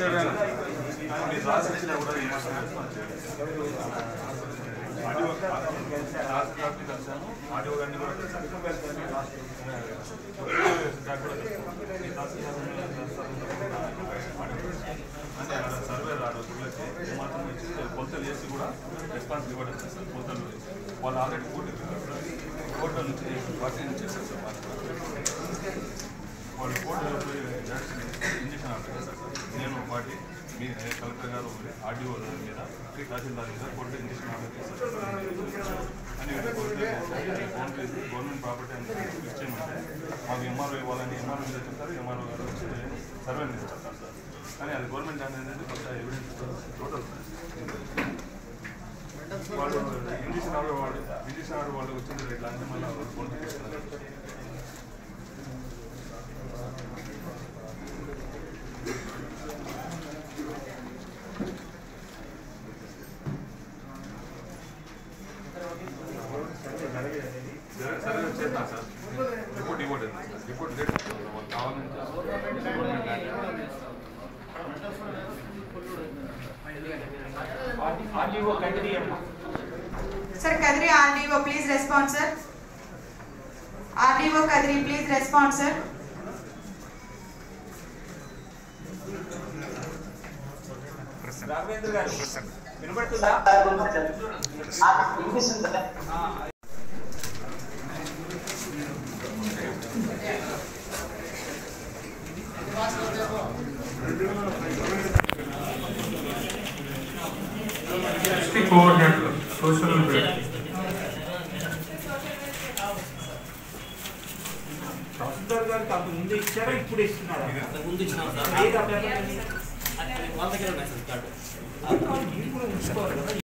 Survey రాడు మాత్రం ఇచ్చి కొలతలు చేసి కూడా రెస్పాన్స్ ఇవ్వడం సార్. కొలతలు వాళ్ళు ఆల్రెడీ కోర్టుల నుంచి వాటిని ఇచ్చేస్తారు సార్. వాళ్ళు కోర్టు ఇంజక్షన్ ఆర్డర్ చేస్తారు సార్. నేను వాటి మీ కలెక్టర్ గారు ఆర్డీఓ మీద తహసీల్దార్ మీద కోర్టు ఇంజక్షన్ ఆర్డర్ చేస్తారు అని గవర్నమెంట్ ప్రాపర్టీ అని ఇచ్చేయమంటే మాకు ఎంఆర్ఓ ఇవ్వాలని ఎంఆర్ఓ మీద చెప్తారు. ఎంఆర్ఓ గారు వచ్చి సర్వే మీద చెప్తారు సార్. కానీ అది గవర్నమెంట్ అనేది కొత్త ఎవిడెన్స్ టోటల్ వాళ్ళు ఇంజక్షన్ ఆర్డర్ వాళ్ళు వచ్చింది ఇట్లా అంటే మళ్ళీ కోర్టు తీసుకున్నారు. సర్వే చేద్దాం సార్. రిపోర్ట్ ఇవ్వలేదు. రిపోర్ట్ లేట్ వాళ్ళు కావాలంటే Sir, Kadri RDO, please respond, sir. RDO Kadri, please respond, sir. Raghavendra గారు వినబడుతుందా? కోఆర్డినేటర్ సోషల్ వెల్ఫేర్ తహసీల్దార్ గారికి అంత ముందు ఇచ్చారా ఇప్పుడు ఇస్తున్నారా? ముందు ఇచ్చినాం సార్. వాళ్ళ దగ్గర ఉన్నాయి సార్ కార్డు. ఉంచుకోవాలి కదా.